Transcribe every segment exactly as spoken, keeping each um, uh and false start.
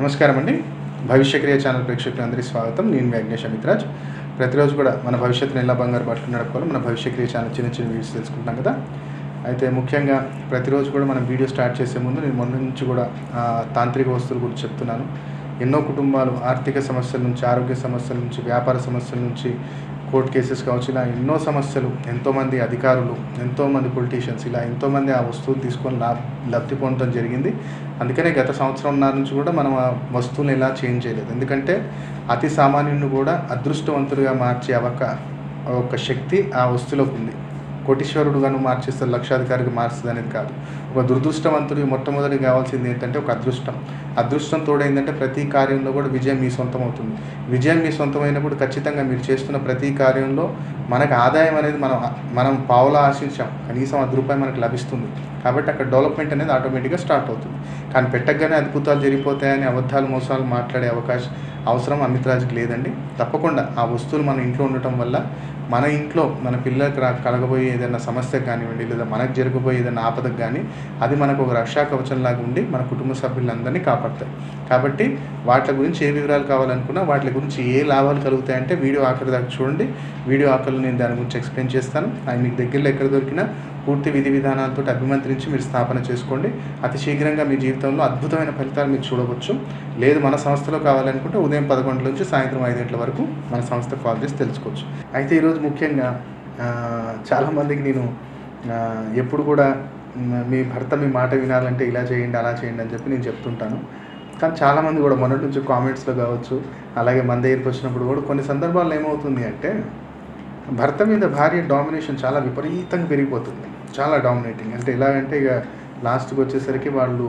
నమస్కారం అండి. భవిష్య క్రియ ఛానల్ ప్రేక్షకులందరికీ స్వాగతం. నేను వెంకటేష్ అమిత్రాజ్. ప్రతిరోజు కూడా మన భవిష్యత్తుని ఎలా బంగారు పట్టుకుని నడుపుకోవాలో మన భవిష్య క్రియ ఛానల్ చిన్న చిన్న వీడియోస్ తెలుసుకుంటాం కదా. అయితే ముఖ్యంగా ప్రతిరోజు కూడా మనం వీడియో స్టార్ట్ చేసే ముందు నేను మొన్న నుంచి కూడా తాంత్రిక వస్తువుల గురించి చెప్తున్నాను. ఎన్నో కుటుంబాలు ఆర్థిక సమస్యల నుంచి, ఆరోగ్య సమస్యల నుంచి, వ్యాపార సమస్యల నుంచి, కోర్టు కేసెస్ కావచ్చు, ఇలా ఎన్నో సమస్యలు, ఎంతోమంది అధికారులు, ఎంతోమంది పొలిటీషియన్స్ ఇలా ఎంతోమంది ఆ వస్తువులు తీసుకొని లా లబ్ధి పొందడం జరిగింది. అందుకనే గత సంవత్సరంన్నర నుంచి కూడా మనం ఆ వస్తువులను ఎలా చేంజ్ చేయలేదు. ఎందుకంటే అతి సామాన్యుని కూడా అదృష్టవంతుడిగా మార్చే అవక ఒక శక్తి ఆ వస్తువులోకి ఉంది. కోటీశ్వరుడుగాను మార్చేస్తారు, లక్షాధికారికి మారుస్తుంది అనేది కాదు. ఒక దురదృష్టవంతుడికి మొట్టమొదటి కావాల్సింది ఏంటంటే ఒక అదృష్టం. అదృష్టం తోడైందంటే ప్రతి కార్యంలో కూడా విజయం మీ సొంతం అవుతుంది. విజయం మీ సొంతమైనప్పుడు ఖచ్చితంగా మీరు చేస్తున్న ప్రతి కార్యంలో మనకు ఆదాయం అనేది మనం మనం పావులా ఆశించాం, కనీసం అది రూపాయి మనకు లభిస్తుంది. కాబట్టి అక్కడ డెవలప్మెంట్ అనేది ఆటోమేటిక్గా స్టార్ట్ అవుతుంది. కానీ పెట్టగానే అద్భుతాలు జరిగిపోతాయని అబద్ధాలు మోసాలు మాట్లాడే అవకాశం అవసరం అమిత్రాజ్కి లేదండి. తప్పకుండా ఆ వస్తువులు మన ఇంట్లో ఉండటం వల్ల మన ఇంట్లో మన పిల్లలకు రా కలగబోయే ఏదైనా సమస్యకు కానివ్వండి, లేదా మనకు జరగబోయే ఏదైనా ఆపదకు కానీ అది మనకు ఒక రక్షా కవచంలాగా ఉండి మన కుటుంబ సభ్యులందరినీ కాపాడతాయి. కాబట్టి వాటి గురించి ఏ వివరాలు కావాలనుకున్నా, వాటి గురించి ఏ లాభాలు కలుగుతాయంటే వీడియో ఆఖరి దాకా చూడండి. వీడియో ఆఖరిలో నేను దాని గురించి ఎక్స్ప్లెయిన్ చేస్తాను. అది మీకు దగ్గరలో ఎక్కడ దొరికినా పూర్తి విధి విధానాలతో అభిమంత్రించి మీరు స్థాపన చేసుకోండి. అతి శీఘ్రంగా మీ జీవితంలో అద్భుతమైన ఫలితాలు మీరు చూడవచ్చు. లేదు మన సంస్థలో కావాలనుకుంటే ఉదయం పదకొండు నుంచి సాయంత్రం ఐదు గంటల వరకు మన సంస్థకు కాల్ చేసి తెలుసుకోవచ్చు. అయితే ఈరోజు ముఖ్యంగా చాలామందికి నేను ఎప్పుడు కూడా మీ భర్త మీ మాట వినాలంటే ఇలా చేయండి అలా చేయండి అని చెప్పి నేను చెప్తుంటాను. కానీ చాలామంది కూడా మొన్నటి నుంచి కామెంట్స్లో కావచ్చు, అలాగే మన దగ్గరికి వచ్చినప్పుడు కూడా కొన్ని సందర్భాల్లో ఏమవుతుంది అంటే భర్త మీద భార్య డామినేషన్ చాలా విపరీతంగా పెరిగిపోతుంది. చాలా డామినేటింగ్ అంటే ఎలాగంటే ఇక లాస్ట్కి వచ్చేసరికి వాళ్ళు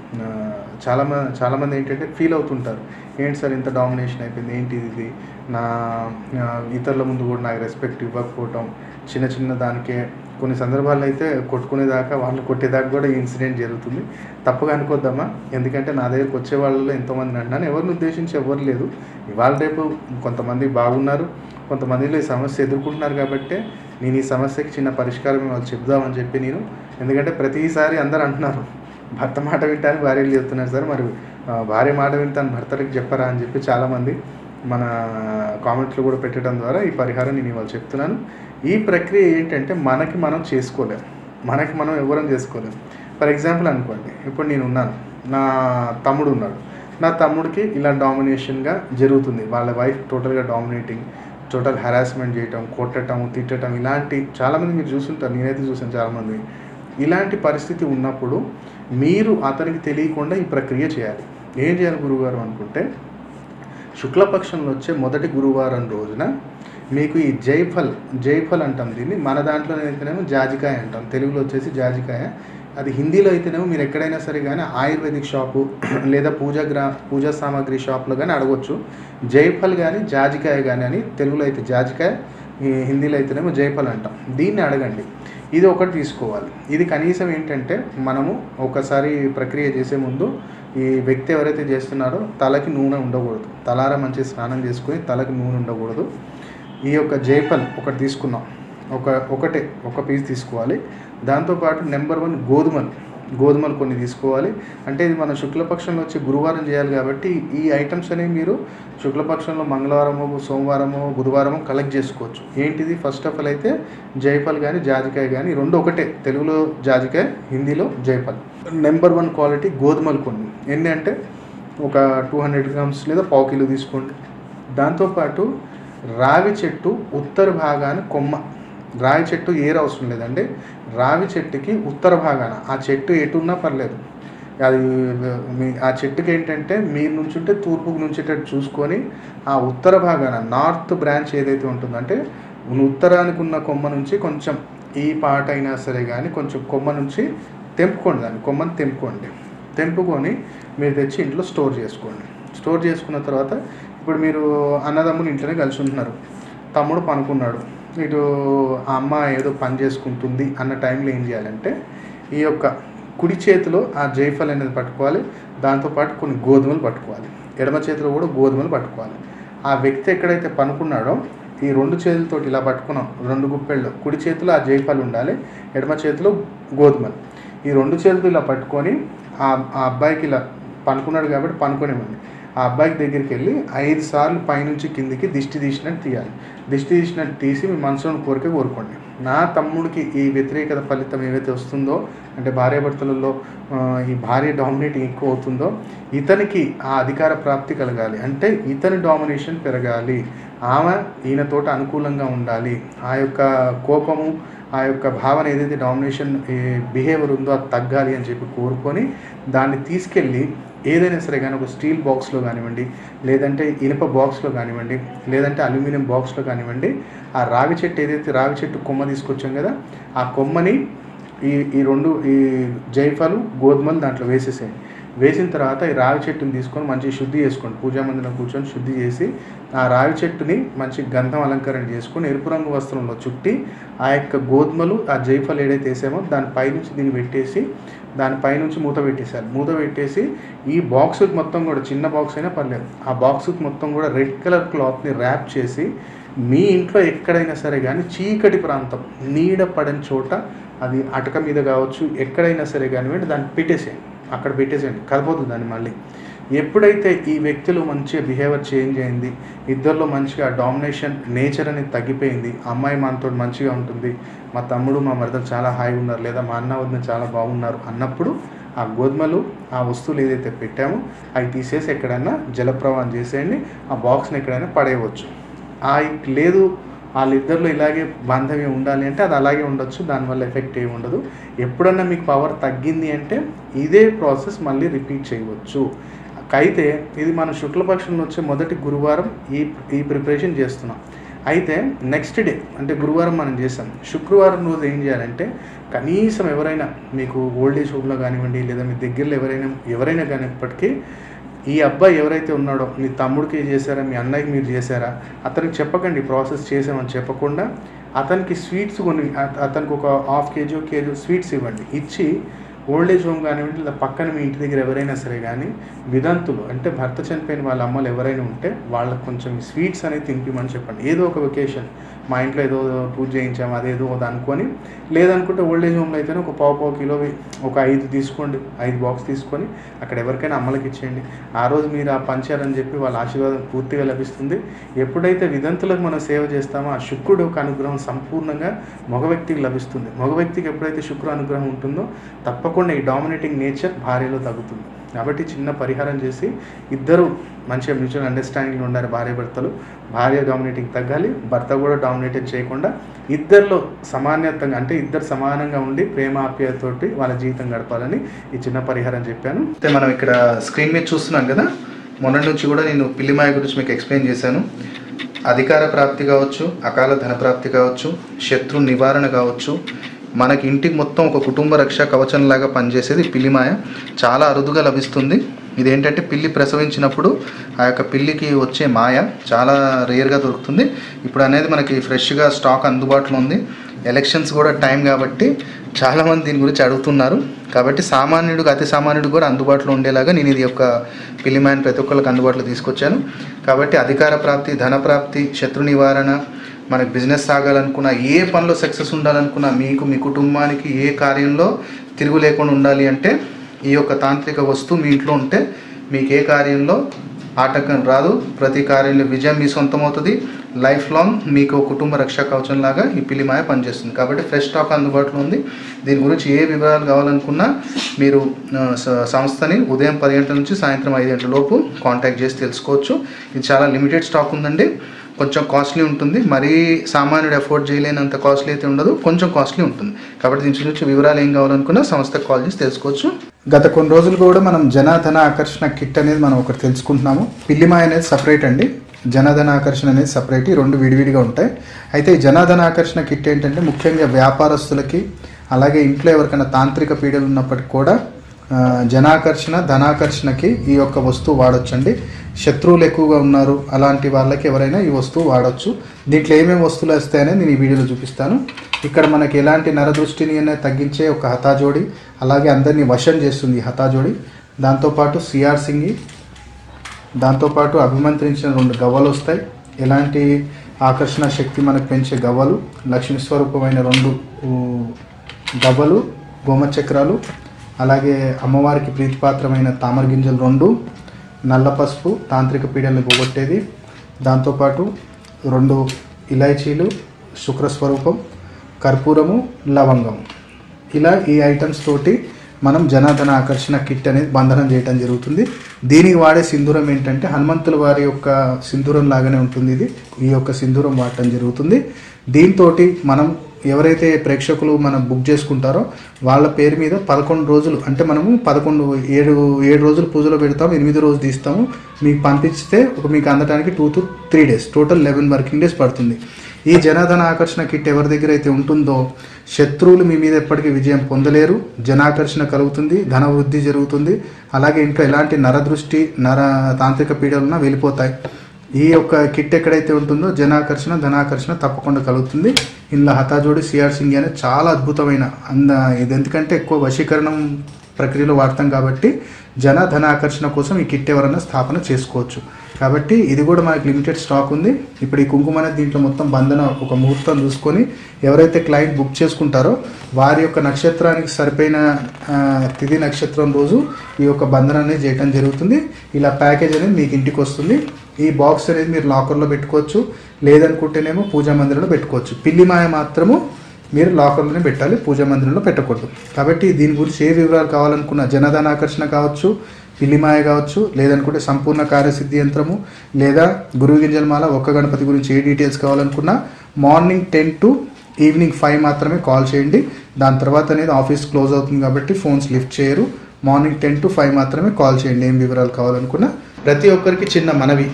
చాలా చాలామంది ఏంటంటే ఫీల్ అవుతుంటారు, ఏంటి సార్ ఇంత డామినేషన్ అయిపోయింది, ఏంటి ఇది, నా ఇతరుల ముందు కూడా నాకు రెస్పెక్ట్ ఇవ్వకపోవటం, చిన్న చిన్న దానికే కొన్ని సందర్భాల్లో అయితే కొట్టుకునేదాకా వాళ్ళు కొట్టేదాకా కూడా ఈ ఇన్సిడెంట్ జరుగుతుంది. తప్పుగా అనుకోద్దామా, ఎందుకంటే నా దగ్గరకు వచ్చే వాళ్ళలో ఎంతోమందిని అంటున్నాను, ఎవరిని ఉద్దేశించి ఎవరు లేదు. ఇవాళ రేపు కొంతమంది బాగున్నారు, కొంతమందిలో ఈ సమస్య ఎదుర్కొంటున్నారు. కాబట్టి నేను ఈ సమస్యకి చిన్న పరిష్కారం వాళ్ళు చెప్దామని చెప్పి నేను, ఎందుకంటే ప్రతిసారి అందరూ అంటున్నారు భర్త మాట వింటాను భార్యలు చెప్తున్నారు సార్, మరి భార్య మాట వింటాను భర్తలకు చెప్పరా అని చెప్పి చాలామంది మన కామెంట్లు కూడా పెట్టడం ద్వారా ఈ పరిహారం నేను ఇవాళ చెప్తున్నాను. ఈ ప్రక్రియ ఏంటంటే మనకి మనం చేసుకోలేము, మనకి మనం ఎవరం చేసుకోలేము. ఫర్ ఎగ్జాంపుల్ అనుకోండి, ఇప్పుడు నేను ఉన్నాను, నా తమ్ముడు ఉన్నాడు, నా తమ్ముడికి ఇలా డామినేషన్గా జరుగుతుంది. వాళ్ళ వైఫ్ టోటల్గా డామినేటింగ్, టోటల్ హెరాస్మెంట్ చేయటం, కొట్టడం, తిట్టడం, ఇలాంటి చాలామంది మీరు చూస్తుంటారు, నేనైతే చూసాను చాలామంది. ఇలాంటి పరిస్థితి ఉన్నప్పుడు మీరు అతనికి తెలియకుండా ఈ ప్రక్రియ చేయాలి. ఏం చేయాలి గురువుగారు అనుకుంటే, శుక్లపక్షంలో వచ్చే మొదటి గురువారం రోజున మీకు ఈ జైఫల్ జైఫల్ అంటాం దీన్ని, మన దాంట్లో అయితేనేమో జాజికాయ అంటాం, తెలుగులో వచ్చేసి జాజికాయ. అది హిందీలో అయితేనేమో మీరు ఎక్కడైనా సరే కానీ ఆయుర్వేదిక్ షాపు లేదా పూజా గ్రా పూజా సామాగ్రి షాప్లో కానీ అడగొచ్చు. జైఫల్ కానీ జాజికాయ కానీ అని, తెలుగులో అయితే జాజికాయ, హిందీలో అయితేనేమో జైఫల్ అంటాం. దీన్ని అడగండి. ఇది ఒకటి తీసుకోవాలి. ఇది కనీసం ఏంటంటే మనము ఒకసారి ప్రక్రియ చేసే ముందు ఈ వ్యక్తి ఎవరైతే చేస్తున్నారో తలకి నూనె ఉండకూడదు, తలారా మంచి స్నానం చేసుకొని తలకి నూనె ఉండకూడదు. ఈ యొక్క జైఫల్ ఒకటి తీసుకున్నాం, ఒక ఒకటే ఒక పీస్ తీసుకోవాలి. దాంతోపాటు నెంబర్ వన్ గోధుమలు గోధుమలు కొన్ని తీసుకోవాలి. అంటే ఇది మన శుక్లపక్షంలో వచ్చి గురువారం చేయాలి కాబట్టి ఈ ఐటమ్స్ అనేవి మీరు శుక్లపక్షంలో మంగళవారమో, సోమవారమో, బుధవారమో కలెక్ట్ చేసుకోవచ్చు. ఏంటిది, ఫస్ట్ ఆఫ్ ఆల్ అయితే జైఫల్ కానీ జాజికాయ కానీ రెండు ఒకటే, తెలుగులో జాజికాయ, హిందీలో జైఫల్. నెంబర్ వన్ క్వాలిటీ గోధుమలు కొన్ని, ఎన్ని అంటే ఒక టూ హండ్రెడ్ గ్రామ్స్ లేదా పావు కిలో తీసుకోండి. దాంతోపాటు రావి చెట్టు ఉత్తర భాగాన కొమ్మ, రావి చెట్టు ఏరు అవసరం లేదండి, రావి చెట్టుకి ఉత్తర భాగాన, ఆ చెట్టు ఎటున్నా పర్లేదు, అది మీ ఆ చెట్టుకి ఏంటంటే మీరు నుంచుంటే తూర్పుకు నుంచేటట్టు చూసుకొని ఆ ఉత్తర భాగాన నార్త్ బ్రాంచ్ ఏదైతే ఉంటుందో, అంటే ఉత్తరానికి ఉన్న కొమ్మ నుంచి కొంచెం ఈ పాట అయినా సరే కానీ కొంచెం కొమ్మ నుంచి తెంపుకోండి, దాన్ని కొమ్మని తెంపుకోండి. తెంపుకొని మీరు తెచ్చి ఇంట్లో స్టోర్ చేసుకోండి. స్టోర్ చేసుకున్న తర్వాత ఇప్పుడు మీరు అన్నదమ్ములు ఇంట్లోనే కలిసి ఉంటున్నారు, తమ్ముడు పనుకున్నాడు, ఇటు ఆ అమ్మ ఏదో పని చేసుకుంటుంది అన్న టైంలో ఏం చేయాలంటే ఈ యొక్క కుడి చేతిలో ఆ జైఫల్ అనేది పట్టుకోవాలి. దాంతోపాటు కొన్ని గోధుమలు పట్టుకోవాలి, ఎడమ చేతిలో కూడా గోధుమలు పట్టుకోవాలి. ఆ వ్యక్తి ఎక్కడైతే పనుకున్నాడో ఈ రెండు చేతులతోటి ఇలా పట్టుకున్నాం, రెండు గుప్పెళ్ళు, కుడి చేతిలో ఆ జైఫల్ ఉండాలి, ఎడమ చేతిలో గోధుమలు. ఈ రెండు చేతులు ఇలా పట్టుకొని ఆ అబ్బాయికి ఇలా పనుకున్నాడు కాబట్టి పనుకునేమండి. ఆ అబ్బాయికి దగ్గరికి వెళ్ళి ఐదు సార్లు పైనుంచి కిందికి దిష్టి తీసినట్టు తీయాలి. దిష్టి తీసినట్టు తీసి మీ మనసులోని కోరిక కోరుకోండి. నా తమ్ముడికి ఈ వ్యతిరేకత ఫలితం ఏవైతే వస్తుందో, అంటే భార్యాభర్తలలో ఈ భార్య డామినేటింగ్ ఎక్కువ అవుతుందో, ఇతనికి ఆ అధికార ప్రాప్తి కలగాలి, అంటే ఇతని డామినేషన్ పెరగాలి, ఆమె ఈయనతోటి అనుకూలంగా ఉండాలి, ఆ యొక్క కోపము ఆ యొక్క భావన ఏదైతే డామినేషన్ బిహేవియర్ ఉందో అది తగ్గాలి అని చెప్పి కోరుకొని దాన్ని తీసుకెళ్ళి ఏదైనా సరే కానీ ఒక స్టీల్ బాక్స్లో కానివ్వండి, లేదంటే ఇనుప బాక్స్లో కానివ్వండి, లేదంటే అల్యూమినియం బాక్స్లో కానివ్వండి, ఆ రావి చెట్టు ఏదైతే రావి చెట్టు కొమ్మ తీసుకొచ్చాం కదా, ఆ కొమ్మని ఈ ఈ రెండు ఈ జైఫలు గోధుమలు దాంట్లో వేసేసేయండి. వేసిన తర్వాత ఈ రావి చెట్టుని తీసుకొని మంచిగా శుద్ధి చేసుకోండి. పూజా మందిరం కూర్చొని శుద్ధి చేసి ఆ రావి చెట్టుని మంచి గంధం అలంకరణ చేసుకొని ఎరుపు రంగు వస్త్రంలో చుట్టి ఆ యొక్క గోధుమలు ఆ జైఫలు ఏదైతే వేసామో దాని పైనుంచి దీన్ని పెట్టేసి దాని పైనుంచి మూత పెట్టేసారు. మూత పెట్టేసి ఈ బాక్స్కి మొత్తం కూడా, చిన్న బాక్స్ అయినా పర్లేదు, ఆ బాక్స్కి మొత్తం కూడా రెడ్ కలర్ క్లాత్ని ర్యాప్ చేసి మీ ఇంట్లో ఎక్కడైనా సరే కానీ చీకటి ప్రాంతం నీడ పడని చోట, అది అటక మీద కావచ్చు, ఎక్కడైనా సరే కానివ్వండి, దాన్ని పెట్టేసేయండి. అక్కడ పెట్టేసేయండి, కలపొద్దు దాన్ని. మళ్ళీ ఎప్పుడైతే ఈ వ్యక్తులు మంచిగా బిహేవియర్ చేంజ్ అయింది, ఇద్దరిలో మంచిగా డామినేషన్ నేచర్ అనేది తగ్గిపోయింది, అమ్మాయి మనతో మంచిగా ఉంటుంది, మా తమ్ముడు మా మరదలు చాలా హాయిగా ఉన్నారు, లేదా మా అన్న వదిన చాలా బాగున్నారు అన్నప్పుడు ఆ గోధుమలు ఆ వస్తువులు ఏదైతే పెట్టామో అవి తీసేసి ఎక్కడైనా జలప్రవాహం చేసేయండి. ఆ బాక్స్ని ఎక్కడైనా పడేయవచ్చు. ఆ లేదు వాళ్ళిద్దరిలో ఇలాగే బాంధవ్యం ఉండాలి అంటే అది అలాగే ఉండొచ్చు, దానివల్ల ఎఫెక్ట్ ఏమి ఉండదు. ఎప్పుడన్నా మీకు పవర్ తగ్గింది అంటే ఇదే ప్రాసెస్ మళ్ళీ రిపీట్ చేయవచ్చు. అయితే ఇది మన శుక్లపక్షంలో వచ్చే మొదటి గురువారం ఈ ఈ ప్రిపరేషన్ చేస్తున్నాం. అయితే నెక్స్ట్ డే అంటే గురువారం మనం చేసాం, శుక్రవారం రోజు ఏం చేయాలంటే కనీసం ఎవరైనా మీకు ఓల్డ్ ఏజ్ హోమ్లో కానివ్వండి, లేదా మీ దగ్గరలో ఎవరైనా ఎవరైనా కానిప్పటికీ ఈ అబ్బాయి ఎవరైతే ఉన్నాడో, మీ తమ్ముడికి చేశారా, మీ అన్నయ్యకి మీరు చేశారా, అతనికి చెప్పకండి ప్రాసెస్ చేసామని చెప్పకుండా అతనికి స్వీట్స్ కొన్ని, అతనికి ఒక హాఫ్ కేజీ కేజీ స్వీట్స్ ఇవ్వండి. ఇచ్చి ఓల్డ్ ఏజ్ హోమ్ కానివ్వండి, లేదా పక్కన మీ ఇంటి దగ్గర ఎవరైనా సరే కానీ విదంతులు అంటే భర్త చనిపోయిన వాళ్ళ అమ్మలు ఎవరైనా ఉంటే వాళ్ళకి కొంచెం స్వీట్స్ అనేది తినిపిమని చెప్పండి. ఏదో ఒక వెకేషన్, మా ఇంట్లో ఏదో పూజ చేయించాము అదేదో అది అనుకొని, లేదనుకుంటే ఓల్డ్ ఏజ్ హోమ్లో అయితేనే ఒక పావు పావు కిలో ఒక ఐదు తీసుకోండి, ఐదు బాక్స్ తీసుకొని అక్కడ ఎవరికైనా అమ్మలకి ఇచ్చేయండి. ఆ రోజు మీరు ఆ పంచారని చెప్పి వాళ్ళ ఆశీర్వాదం పూర్తిగా లభిస్తుంది. ఎప్పుడైతే విదంతులకు మనం సేవ చేస్తామో ఆ శుక్రుడు ఒక అనుగ్రహం సంపూర్ణంగా మగ వ్యక్తికి లభిస్తుంది. మగ వ్యక్తికి ఎప్పుడైతే శుక్ర అనుగ్రహం ఉంటుందో తప్పకుండా ఈ డామినేటింగ్ నేచర్ భార్యలో తగ్గుతుంది. కాబట్టి చిన్న పరిహారం చేసి ఇద్దరు మంచిగా మ్యూచువల్ అండర్స్టాండింగ్లో ఉండాలి. భార్య భర్తలు, భార్య డామినేటింగ్ తగ్గాలి, భర్త కూడా డామినేటింగ్ చేయకుండా ఇద్దరిలో సమానత్వంగా అంటే ఇద్దరు సమానంగా ఉండి ప్రేమ ఆప్యాయతతోటి వాళ్ళ జీవితం గడపాలని ఈ చిన్న పరిహారం చెప్పాను. అయితే మనం ఇక్కడ స్క్రీన్ మీద చూస్తున్నాం కదా, మొన్నటి నుంచి కూడా నేను పిల్లిమాయ గురించి మీకు ఎక్స్ప్లెయిన్ చేశాను. అధికార ప్రాప్తి కావచ్చు, అకాల ధన ప్రాప్తి కావచ్చు, శత్రు నివారణ కావచ్చు, మనకి ఇంటికి మొత్తం ఒక కుటుంబ రక్ష కవచంలాగా పనిచేసేది పిల్లిమాయ. చాలా అరుదుగా లభిస్తుంది. ఇదేంటంటే పిల్లి ప్రసవించినప్పుడు ఆ యొక్క పిల్లికి వచ్చే మాయ చాలా రేర్గా దొరుకుతుంది. ఇప్పుడు అనేది మనకి ఫ్రెష్గా స్టాక్ అందుబాటులో ఉంది. ఎలక్షన్స్ కూడా టైం కాబట్టి చాలామంది దీని గురించి అడుగుతున్నారు. కాబట్టి సామాన్యుడికి అతి సామాన్యుడికి కూడా అందుబాటులో ఉండేలాగా నేను ఇది యొక్క పిల్లిమాయని ప్రతి ఒక్కరికి అందుబాటులో తీసుకొచ్చాను. కాబట్టి అధికార ప్రాప్తి, ధన ప్రాప్తి, శత్రు నివారణ, మనకు బిజినెస్ సాగాలనుకున్నా, ఏ పనిలో సక్సెస్ ఉండాలనుకున్నా, మీకు మీ కుటుంబానికి ఏ కార్యంలో తిరుగు లేకుండా ఉండాలి అంటే ఈ యొక్క తాంత్రిక వస్తువు మీ ఇంట్లో ఉంటే మీకు ఏ కార్యంలో ఆటంకం రాదు, ప్రతి కార్యంలో విజయం మీ సొంతం అవుతుంది. లైఫ్ లాంగ్ మీకు కుటుంబ రక్షా కవచంలాగా ఈ పిల్లిమాయ పనిచేస్తుంది. కాబట్టి ఫ్రెష్ స్టాక్ అందుబాటులో ఉంది. దీని గురించి ఏ వివరాలు కావాలనుకున్నా మీరు సంస్థని ఉదయం పది గంటల నుంచి సాయంత్రం ఐదు గంటల లోపు కాంటాక్ట్ చేసి తెలుసుకోవచ్చు. ఇది చాలా లిమిటెడ్ స్టాక్ ఉందండి. కొంచెం కాస్ట్లీ ఉంటుంది, మరీ సామాన్యుడు అఫోర్డ్ చేయలేనంత కాస్ట్లీ అయితే ఉండదు, కొంచెం కాస్ట్లీ ఉంటుంది. కాబట్టి దీని గురించి వివరాలు ఏం కావాలనుకున్నా సంస్థకు కాల్ చేసి తెలుసుకోవచ్చు. గత కొన్ని రోజులు కూడా మనం జనధన ఆకర్షణ కిట్ అనేది మనం ఒకటి తెలుసుకుంటున్నాము. పిల్లిమాయ అనేది సపరేట్ అండి, జనధన ఆకర్షణ అనేది సపరేట్, ఈ రెండు విడివిడిగా ఉంటాయి. అయితే ఈ జనధన ఆకర్షణ కిట్ ఏంటంటే ముఖ్యంగా వ్యాపారస్తులకి, అలాగే ఇంట్లో ఎవరికైనా తాంత్రిక పీడలు ఉన్నప్పటికీ కూడా జనాకర్షణ ధనాకర్షణకి ఈ యొక్క వస్తువు వాడొచ్చండి. శత్రువులు ఎక్కువగా ఉన్నారు అలాంటి వాళ్ళకి ఎవరైనా ఈ వస్తువు వాడచ్చు. దీంట్లో ఏమేమి వస్తువులు వస్తాయని నేను ఈ వీడియోలో చూపిస్తాను. ఇక్కడ మనకి ఎలాంటి నరదృష్టిని అనేది తగ్గించే ఒక హతాజోడి, అలాగే అందరినీ వశం చేస్తుంది ఈ హతాజోడి. దాంతోపాటు సిఆర్ సింగి, దాంతోపాటు అభిమంత్రించిన రెండు గవ్వలు వస్తాయి. ఎలాంటి ఆకర్షణ శక్తి మనకు పెంచే గవ్వలు, లక్ష్మీ స్వరూపమైన రెండు గవ్వలు, గోమచక్రాలు, అలాగే అమ్మవారికి ప్రీతిపాత్రమైన తామర గింజలు రెండు, నల్ల పసుపు తాంత్రిక పీడల్ని పోగొట్టేది, దాంతోపాటు రెండు ఇలాచీలు, శుక్రస్వరూపం, కర్పూరము, లవంగం. ఇలా ఈ ఐటమ్స్ తోటి మనం జనార్దన ఆకర్షణ కిట్ అనేది బంధనం చేయడం జరుగుతుంది. దీనికి వాడే సింధూరం ఏంటంటే హనుమంతుల వారి యొక్క సింధూరం లాగానే ఉంటుంది. ఇది ఈ యొక్క సింధూరం వాడటం జరుగుతుంది. దీంతో మనం ఎవరైతే ప్రేక్షకులు మనం బుక్ చేసుకుంటారో వాళ్ళ పేరు మీద పదకొండు రోజులు అంటే మనము పదకొండు ఏడు ఏడు రోజులు పూజలో పెడతాము, ఎనిమిది రోజులు తీస్తాము. మీకు పంపిస్తే ఒక మీకు అందడానికి two to three days total eleven working days పడుతుంది. ఈ జనార్దన ఆకర్షణ కిట్ ఎవరి దగ్గర అయితే ఉంటుందో శత్రువులు మీ మీద ఎప్పటికీ విజయం పొందలేరు, జనాకర్షణ కలుగుతుంది, ధన వృద్ధి జరుగుతుంది. అలాగే ఇంకా ఎలాంటి నరదృష్టి నర తాంత్రిక పీడలున్నా వెళ్ళిపోతాయి. ఈ యొక్క కిట్ ఎక్కడైతే ఉంటుందో జనాకర్షణ ధనాకర్షణ తప్పకుండా కలుగుతుంది. ఇందులో హతాజోడి సిఆర్ సింగ్ అనేది చాలా అద్భుతమైన అంద ఇది ఎందుకంటే ఎక్కువ వశీకరణం ప్రక్రియలో వాడతాం కాబట్టి జన ధనాకర్షణ కోసం ఈ కిట్ ఎవరైనా స్థాపన చేసుకోవచ్చు. కాబట్టి ఇది కూడా మనకి లిమిటెడ్ స్టాక్ ఉంది. ఇప్పుడు ఈ కుంకుమ అనేది దీంట్లో మొత్తం బంధన ఒక ముహూర్తం చూసుకొని ఎవరైతే క్లయింట్ బుక్ చేసుకుంటారో వారి యొక్క నక్షత్రానికి సరిపోయిన తిథి నక్షత్రం రోజు ఈ యొక్క బంధన అనేది చేయడం జరుగుతుంది. ఇలా ప్యాకేజ్ అనేది మీకు ఇంటికి వస్తుంది. ఈ బాక్స్ అనేది మీరు లాకర్లో పెట్టుకోవచ్చు, లేదనుకుంటేనేమో పూజా మందిరంలో పెట్టుకోవచ్చు. పిల్లి మాయ మాత్రము మీరు లాకర్లోనే పెట్టాలి, పూజా మందిరంలో పెట్టకూడదు. కాబట్టి దీని గురించి ఏ వివరాలు కావాలనుకున్న జనధన ఆకర్షణ కావచ్చు, పిల్లిమాయ కావచ్చు, లేదనుకుంటే సంపూర్ణ కార్యసిద్ధి యంత్రము లేదా గురువు గింజలమాల ఒక్క గణపతి గురించి ఏ డీటెయిల్స్ కావాలనుకున్నా morning ten to evening five మాత్రమే కాల్ చేయండి. దాని తర్వాత అనేది ఆఫీస్ క్లోజ్ అవుతుంది కాబట్టి ఫోన్స్ లిఫ్ట్ చేయరు. మార్నింగ్ టెన్ టు ఫైవ్ మాత్రమే కాల్ చేయండి ఏం వివరాలు కావాలనుకున్నా. ప్రతి ఒక్కరికి చిన్న మనవి,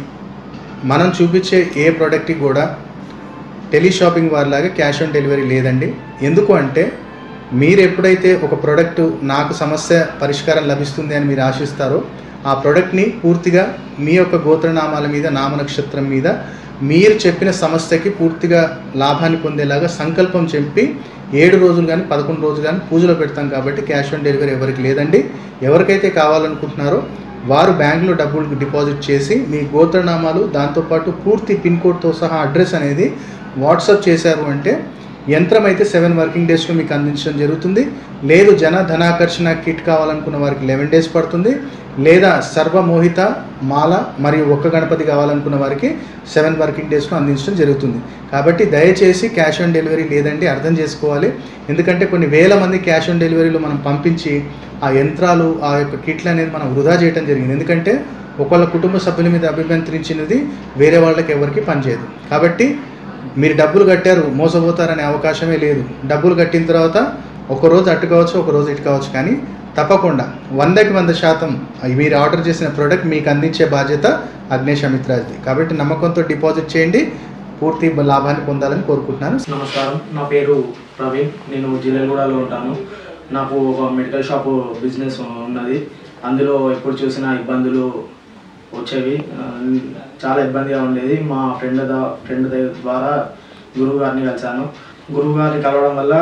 మనం చూపించే ఏ ప్రోడక్ట్కి కూడా టెలిషాపింగ్ వారిలాగా క్యాష్ ఆన్ డెలివరీ లేదండి. ఎందుకు అంటే మీరు ఎప్పుడైతే ఒక ప్రోడక్ట్ నాకు సమస్య పరిష్కారం లభిస్తుంది అని మీరు ఆశిస్తారో ఆ ప్రోడక్ట్ని పూర్తిగా మీ యొక్క గోత్రనామాల మీద నామ నక్షత్రం మీద మీరు చెప్పిన సమస్యకి పూర్తిగా లాభాన్ని పొందేలాగా సంకల్పం చెప్పి ఏడు రోజులు కానీ పదకొండు రోజులు కానీ పూజలో పెడతాం కాబట్టి క్యాష్ ఆన్ డెలివరీ ఎవరికి లేదండి. ఎవరికైతే కావాలనుకుంటున్నారో వారు బ్యాంకులో డబ్బులు డిపాజిట్ చేసి మీ గోత్రనామాలు దాంతోపాటు పూర్తి పిన్ కోడ్తో సహా అడ్రస్ అనేది వాట్సాప్ చేశారు అంటే యంత్రం అయితే సెవెన్ వర్కింగ్ డేస్లో మీకు అందించడం జరుగుతుంది. లేదు జన ధనాకర్షణ కిట్ కావాలనుకున్న వారికి లెవెన్ డేస్ పడుతుంది. లేదా సర్వమోహిత మాల మరియు ఒక్క గణపతి కావాలనుకున్న వారికి సెవెన్ వర్కింగ్ డేస్లో అందించడం జరుగుతుంది. కాబట్టి దయచేసి క్యాష్ ఆన్ డెలివరీ లేదండి, అర్థం చేసుకోవాలి. ఎందుకంటే కొన్ని వేల మంది క్యాష్ ఆన్ డెలివరీలో మనం పంపించి ఆ యంత్రాలు ఆ యొక్క కిట్లు అనేది మనం వృధా చేయడం జరిగింది. ఎందుకంటే ఒకళ్ళ కుటుంబ సభ్యుల మీద అభిమంత్రించినది వేరే వాళ్ళకి ఎవరికి పనిచేయదు. కాబట్టి మీరు డబ్బులు కట్టారు మోసపోతారనే అవకాశమే లేదు. డబ్బులు కట్టిన తర్వాత ఒకరోజు అటు కావచ్చు ఒకరోజు ఇటు కావచ్చు, కానీ తప్పకుండా వందకి వంద శాతం మీరు ఆర్డర్ చేసిన ప్రోడక్ట్ మీకు అందించే బాధ్యత అగ్నేష్ అమిత్రాజ్ది. కాబట్టి నమ్మకంతో డిపాజిట్ చేయండి, పూర్తి లాభాన్ని పొందాలని కోరుకుంటున్నాను. నమస్కారం, నా పేరు ప్రవీణ్, నేను జిల్లెగూడలో ఉంటాను. నాకు ఒక మెడికల్ షాపు బిజినెస్ ఉన్నది. అందులో ఎప్పుడు చూసినా ఇబ్బందులు వచ్చేవి, చాలా ఇబ్బందిగా ఉండేది. మా ఫ్రెండ్ ద ఫ్రెండ్ ద్వారా గురువు గారిని కలిశాను. గురువు గారిని కలవడం వల్ల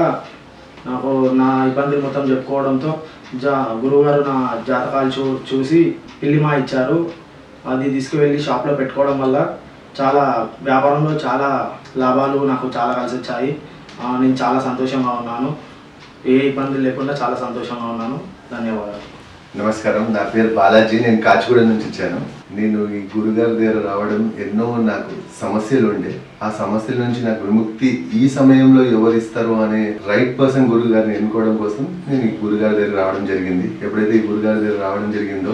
నాకు నా ఇబ్బందులు మొత్తం చెప్పుకోవడంతో జా గురువుగారు నా జాతకాలు చూ చూసి పిల్లిమా ఇచ్చారు. అది తీసుకువెళ్ళి షాప్లో పెట్టుకోవడం వల్ల చాలా వ్యాపారంలో చాలా లాభాలు నాకు చాలా కలిసి వచ్చాయి. నేను చాలా సంతోషంగా ఉన్నాను, ఏ ఇబ్బందులు లేకుండా చాలా సంతోషంగా ఉన్నాను. ధన్యవాదాలు. నమస్కారం, నా పేరు బాలాజీ, నేను కాచిగూడ నుంచి వచ్చాను. నేను ఈ గురుగారి దగ్గర రావడం ఎన్నో నాకు సమస్యలు ఉండే, ఆ సమస్యల నుంచి నాకు విముక్తి ఈ సమయంలో ఎవరిస్తారు అనే రైట్ పర్సన్ గురువు గారిని ఎన్నుకోవడం కోసం నేను ఈ గురుగారి దగ్గర రావడం జరిగింది. ఎప్పుడైతే ఈ గురుగారి దగ్గర రావడం జరిగిందో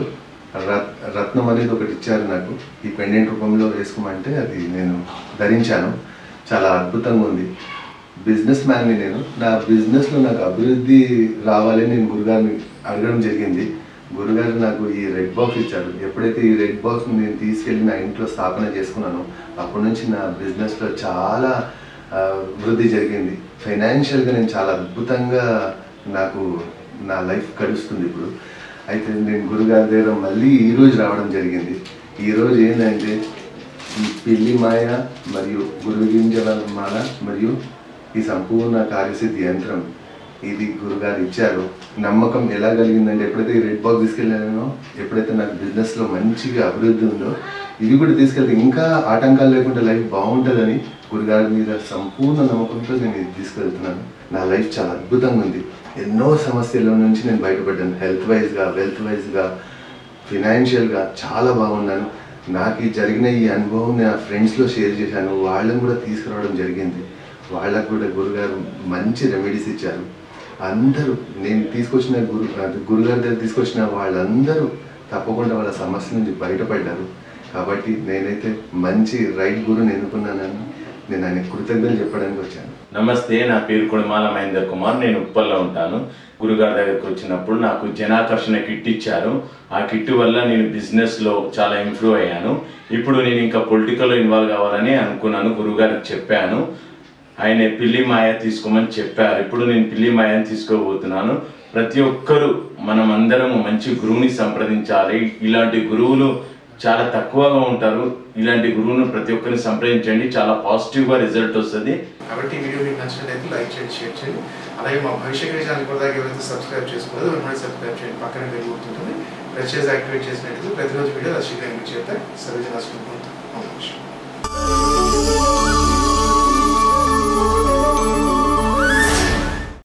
రత్నం అనేది ఒకటి ఇచ్చారు నాకు, ఈ పెండెంట్ రూపంలో వేసుకోమంటే అది నేను ధరించాను. చాలా అద్భుతంగా ఉంది. బిజినెస్ మ్యాన్ని నేను, నా బిజినెస్లో నాకు అభివృద్ధి రావాలని నేను గురుగారిని అడగడం జరిగింది. గురుగారు నాకు ఈ రెడ్ బాక్స్ ఇచ్చారు. ఎప్పుడైతే ఈ రెడ్ బాక్స్ నేను తీసుకెళ్ళి నా ఇంట్లో స్థాపన చేసుకున్నానో అప్పటి నుంచి నా బిజినెస్లో చాలా వృద్ధి జరిగింది. ఫైనాన్షియల్గా నేను చాలా అద్భుతంగా నాకు నా లైఫ్ గడుస్తుంది ఇప్పుడు. అయితే నేను గురుగారి దగ్గర మళ్ళీ ఈరోజు రావడం జరిగింది. ఈరోజు ఏంటంటే ఈ పిల్లి మాయ మరియు గురువు గింజల మాల మరియు ఈ సంపూర్ణ కార్యసిద్ధి యంత్రం ఇది గురుగారు ఇచ్చారు. నమ్మకం ఎలా కలిగిందంటే ఎప్పుడైతే ఈ రెడ్ బాక్స్ తీసుకెళ్ళానో, ఎప్పుడైతే నాకు బిజినెస్లో మంచిగా అభివృద్ధి ఉందో ఇవి కూడా తీసుకెళ్తే ఇంకా ఆటంకాలు లేకుండా లైఫ్ బాగుంటుందని గురుగారి మీద సంపూర్ణ నమ్మకంతో నేను ఇది తీసుకెళ్తున్నాను. నా లైఫ్ చాలా అద్భుతంగా ఉంది. ఎన్నో సమస్యల నుంచి నేను బయటపడ్డాను. హెల్త్ వైజ్గా, వెల్త్ వైజ్గా, ఫినాన్షియల్గా చాలా బాగున్నాను. నాకు ఈ జరిగిన ఈ అనుభవం నా ఫ్రెండ్స్లో షేర్ చేశాను, వాళ్ళని కూడా తీసుకురావడం జరిగింది. వాళ్ళకు కూడా గురుగారు మంచి రెమెడీస్ ఇచ్చారు. అందరూ నేను తీసుకొచ్చిన గురు గురుగారి దగ్గర తీసుకొచ్చిన వాళ్ళందరూ తప్పకుండా వాళ్ళ సమస్య నుంచి బయటపడ్డారు. కాబట్టి నేనైతే మంచి రైట్ గురుని ఎన్నుకున్నానని నేను ఆయన కృతజ్ఞతలు చెప్పడానికి వచ్చాను. నమస్తే, నా పేరు కొడమాల మహేందర్ కుమార్. నేను ఉప్పల్లో ఉంటాను. గురుగారి దగ్గరికి వచ్చినప్పుడు నాకు జనాకర్షణ కిట్ ఇచ్చారు. ఆ కిట్ వల్ల నేను బిజినెస్లో చాలా ఇంప్రూవ్ అయ్యాను. ఇప్పుడు నేను ఇంకా పొలిటికల్లో ఇన్వాల్వ్ కావాలని అనుకున్నాను. గురుగారికి చెప్పాను, ఆయన పిల్లి మాయ తీసుకోమని చెప్పారు. ఇప్పుడు నేను పిల్లి మాయని తీసుకోబోతున్నాను. ప్రతి ఒక్కరూ మనం అందరము మంచి గురువుని సంప్రదించాలి. ఇలాంటి గురువులు చాలా తక్కువగా ఉంటారు. ఇలాంటి గురువును ప్రతి ఒక్కరిని సంప్రదించండి, చాలా పాజిటివ్గా రిజల్ట్ వస్తుంది. కాబట్టి ఈ వీడియో మీకు నచ్చినట్లయితే లైక్ చేయండి, షేర్ చేయండి. అలాగే మా భవిష్య క్రియ ఛానల్ కూడా ఎవరైతే సబ్స్క్రైబ్ చేసుకోలేదో వెంటనే సబ్స్క్రైబ్ చేయండి. పక్కన బెల్ గుర్తుంటుంది, ప్రెస్ చేసి యాక్టివేట్ చేసినట్లయితే ప్రతిరోజు వీడియో రసీదు మీకు చేస్తే సర్వజన